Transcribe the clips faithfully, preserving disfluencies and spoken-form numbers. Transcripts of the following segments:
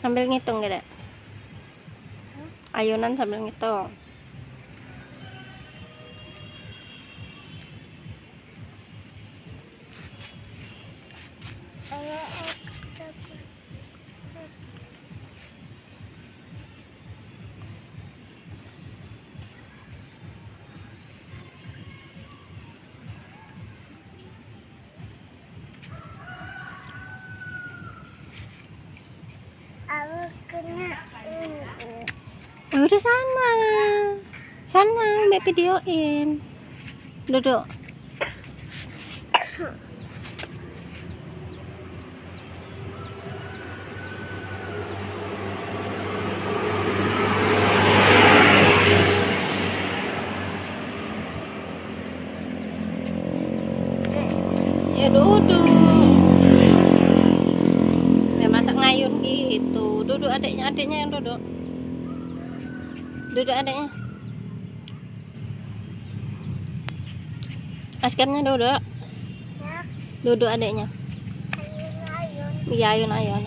Sambil ngitung gak dek? Ayunan sambil ngitung. Aku kena Udah sana. Sana, Mbak videoin. Duduk. Ya duduk. Ya masa ngayun gitu. Duduk adiknya, adiknya yang duduk. Duduk adiknya. Askarnya duduk. ya Duduk adiknya. ayun-ayun. Iya, ayun-ayun.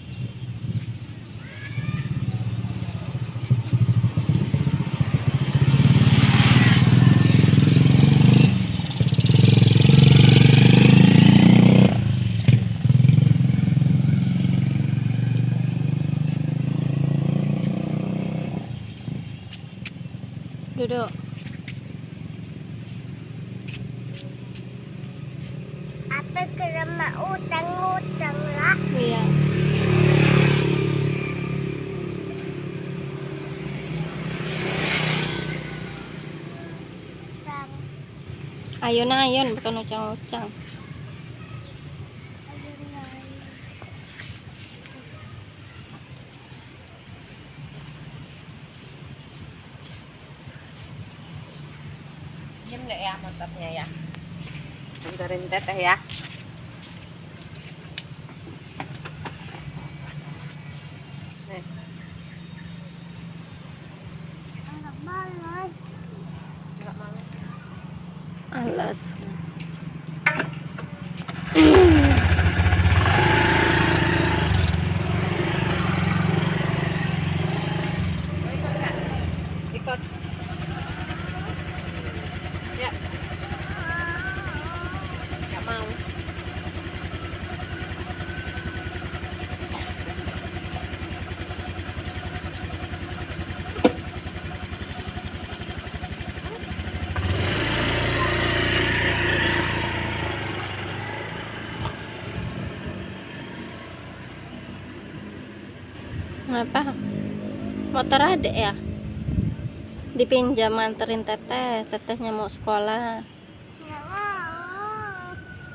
Duduk. Apa kerama utang-utang lah. Iya. Utang. Ayun-ayun bukan ucang-ucang. Ayun-ayun. Diam deh ya motornya ya. Antarin teteh ya. Nih. Enggak malas. Enggak mau. Alas. Mau ikut nggak? Ikut. Ya. Nggak mau. Apa? Motor adek ya? Dipinjam anterin teteh. Tetehnya mau sekolah. Enggak mau.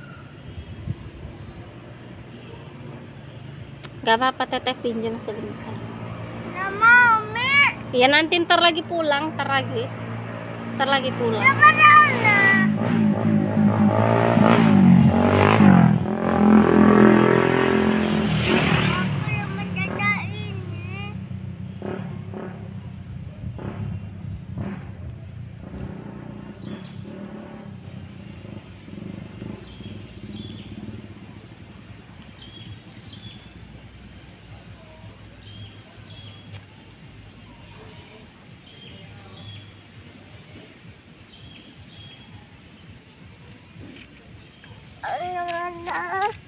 Gak apa-apa, teteh pinjam sebentar. Enggak mau, Mi. Iya nanti ntar lagi pulang, ntar lagi. Ntar lagi pulang. Enggak mana? Aku yang mendadak ini. Ayo, mana?